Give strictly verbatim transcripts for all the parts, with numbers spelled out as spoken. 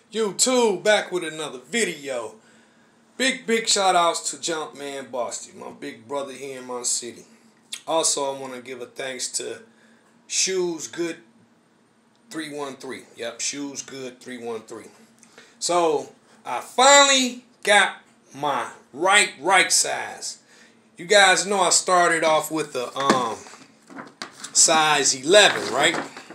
YouTube back with another video. Big, big shout outs to Jumpman Boston, my big brother here in my city. Also, I want to give a thanks to Shoes Good three one three. Yep, Shoes Good three one three. So, I finally got my right, right size. You guys know I started off with the um size eleven, right?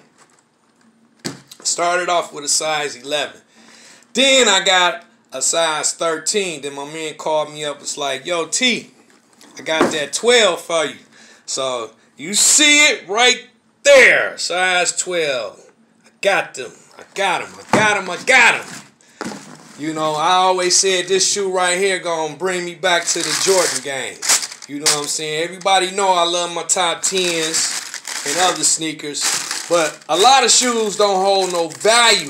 Started off with a size eleven. Then I got a size thirteen. Then my man called me up. It's like, yo, T, I got that twelve for you. So you see it right there. Size twelve. I got them. I got them. I got them. I got them. You know, I always said this shoe right here gonna bring me back to the Jordan game. You know what I'm saying? Everybody know I love my top tens and other sneakers. But a lot of shoes don't hold no value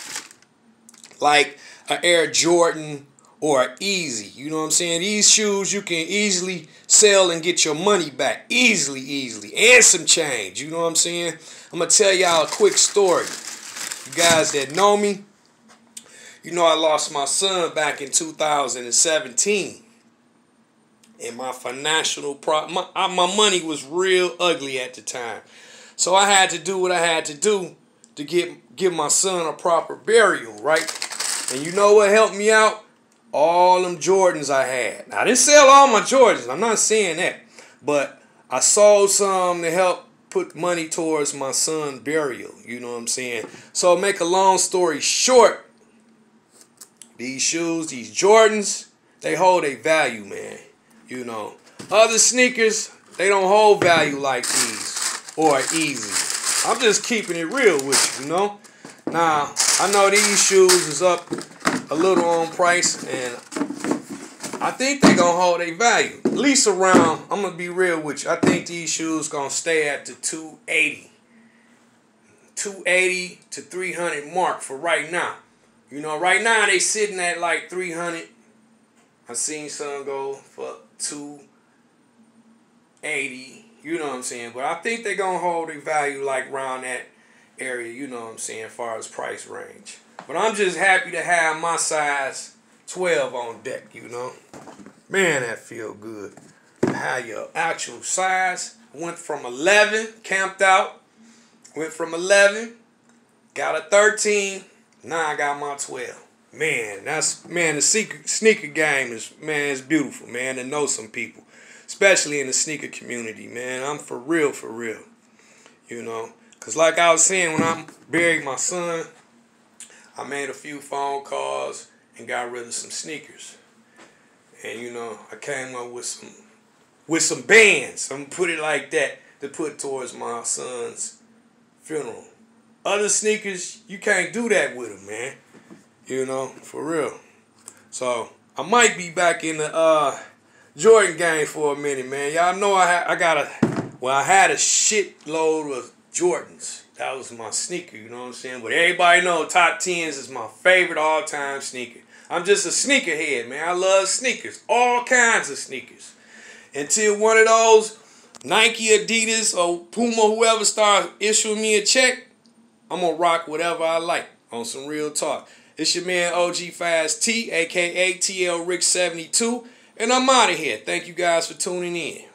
like an Air Jordan or an Easy. You know what I'm saying? These shoes you can easily sell and get your money back. Easily, easily. And some change. You know what I'm saying? I'm going to tell y'all a quick story. You guys that know me, you know I lost my son back in two thousand seventeen. And my financial pro my, my money was real ugly at the time. So I had to do what I had to do to get give my son a proper burial, right? And you know what helped me out? All them Jordans I had. Now, I didn't sell all my Jordans. I'm not saying that. But I sold some to help put money towards my son's burial. You know what I'm saying? So make a long story short, these shoes, these Jordans, they hold a value, man. You know. Other sneakers, they don't hold value like these. Or Easy. I'm just keeping it real with you, you know. Now, I know these shoes is up a little on price, and I think they're going to hold their value. At least around, I'm going to be real with you, I think these shoes going to stay at the two eighty. two eighty to three hundred mark for right now. You know, right now they sitting at like three hundred. I seen some go for two eighty. You know what I'm saying? But I think they're going to hold their value like around that area, you know what I'm saying, as far as price range. But I'm just happy to have my size twelve on deck, you know. Man, that feel good. How your actual size went from eleven, camped out, went from eleven, got a thirteen, now I got my twelve. Man, that's, man, the sneaker, sneaker game is, man, it's beautiful, man, to know some people. Especially in the sneaker community, man. I'm for real, for real. You know. Because like I was saying, when I buried my son, I made a few phone calls and got rid of some sneakers. And, you know, I came up with some with some bands. I'm going to put it like that to put towards my son's funeral. Other sneakers, you can't do that with them, man. You know, for real. So, I might be back in the... uh. Jordan game for a minute, man. Y'all know I ha I got a, well, I had a shitload of Jordans. That was my sneaker, you know what I'm saying? But everybody know top tens is my favorite all-time sneaker. I'm just a sneakerhead, man. I love sneakers. All kinds of sneakers. Until one of those Nike, Adidas, or Puma, whoever start issuing me a check, I'm going to rock whatever I like on some real talk. It's your man O G Fast T, a k a. T L Rick seventy-two. And I'm out of here. Thank you guys for tuning in.